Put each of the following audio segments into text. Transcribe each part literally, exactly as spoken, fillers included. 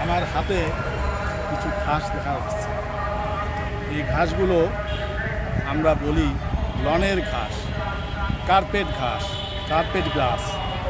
আমার হাতে কিছু ঘাস দেখা যাচ্ছে। এই ঘাসগুলো আমরা বলি লনের ঘাস, কার্পেট ঘাস, কার্পেট গ্রাস।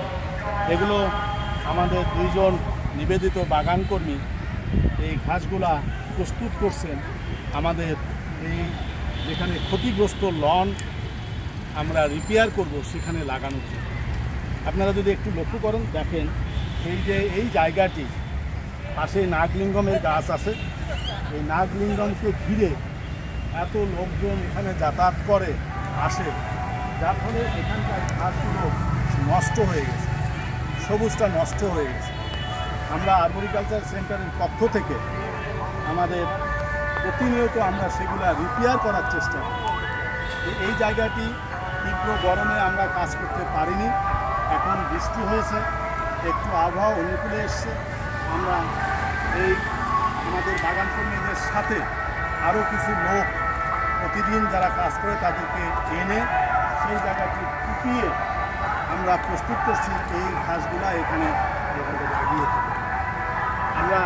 এগুলো আমাদের দুইজন নিবেদিত বাগান কর্মী এই ঘাসগুলা প্রস্তুত করছেন আমাদের এই যেখানে ক্ষতিগ্রস্ত লন আমরা রিপেয়ার করব সেখানে লাগানোর জন্য। আপনারা যদি একটু লক্ষ্য করেন, দেখেন এই যে এই জায়গাটি পাশে নাগলিঙ্গমের গাছ আছে। এই নাগলিঙ্গমকে ঘিরে এত লোকজন এখানে যাতায়াত করে আসে, যার ফলে এখানকার ঘাসগুলো নষ্ট হয়ে গেছে, সবুজটা নষ্ট হয়ে গেছে। আমরা আর্বরিকালচার সেন্টারের পক্ষ থেকে আমাদের প্রতিনিয়ত আমরা সেগুলা রিপেয়ার করার চেষ্টা করি। এই জায়গাটি তীব্র গরমে আমরা কাজ করতে পারিনি, এখন বৃষ্টি হয়েছে, একটু আবহাওয়া অনুকূলে এসছে। আমরা এই আমাদের বাগান কর্মীদের সাথে আরও কিছু লোক প্রতিদিন যারা কাজ করে তাদেরকে এনে সেই জায়গাটি কুপিয়ে আমরা প্রস্তুত করছি এই ঘাসগুলা এখানে লাগিয়ে থাকি। আমরা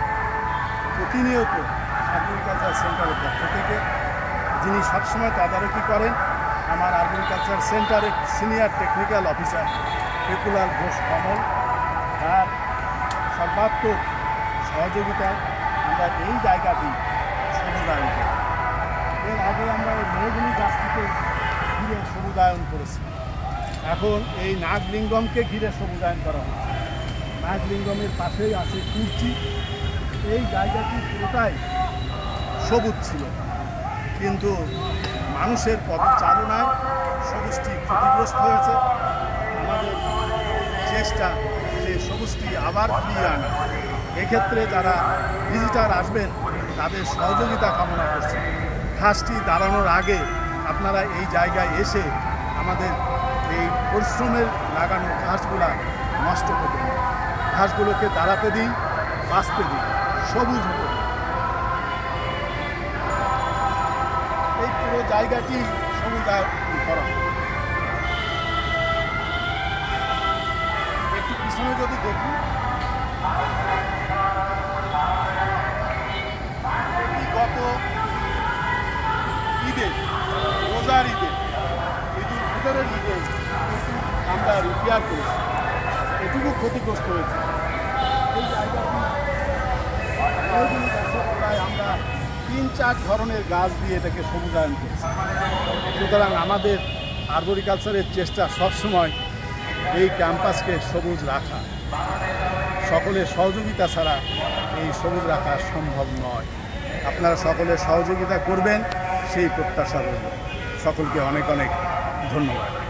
প্রতিনিয়ত আগ্রিকালচার সেন্টারের পক্ষ থেকে, যিনি সবসময় তদারকি করেন, আমার আগ্রিকালচার সেন্টারের সিনিয়র টেকনিক্যাল অফিসার পেকুলার ঘোষ কমল, তার সর্বাত্মক সহযোগিতায় আমরা এই জায়গাটি সবুজায়ন করি। এর আগে আমরা এই মেহগুনি গাছটিকে ঘিরে সবুজায়ন করেছি, এখন এই নাগলিঙ্গমকে ঘিরে সবুজায়ন করা হচ্ছে। নাগলিঙ্গমের পাশেই আছে কুর্চি। এই জায়গাটি পুরোটাই সবুজ ছিল, কিন্তু মানুষের পদচারণায় সবুজটি ক্ষতিগ্রস্ত হয়েছে। আমাদের চেষ্টা যে সবুজটি আবার ফিরিয়ে আনা। এক্ষেত্রে যারা ভিজিটার আসবেন তাদের সহযোগিতা কামনা করছে। ঘাসটি দাঁড়ানোর আগে আপনারা এই জায়গায় এসে আমাদের এই পরিশ্রমের লাগানো ঘাসগুলা নষ্ট করবেন না। ঘাসগুলোকে দাঁড়াতে দিন, বাঁচতে দিন, সবুজ হতে দিন। এই পুরো জায়গাটি সবুজায়ন করা। একটু পিছনে যদি দেখি, গত ঈদে, রোজার ঈদে, ঈদুল ফিতরের ঈদে আমরা রিপেয়ার করেছি, এটুকু ক্ষতিগ্রস্ত হয়েছে। এই জায়গাটি প্রায় আমরা তিন চার ধরনের গাছ দিয়ে এটাকে সবুজায়ন করেছি। সুতরাং আমাদের আর্বরিকালচারের চেষ্টা সবসময় এই ক্যাম্পাসকে সবুজ রাখা। সকলের সহযোগিতা ছাড়া এই সবুজ রাখা সম্ভব নয়। আপনারা সকলের সহযোগিতা করবেন সেই প্রত্যাশা রইল। সকলকে অনেক অনেক ধন্যবাদ।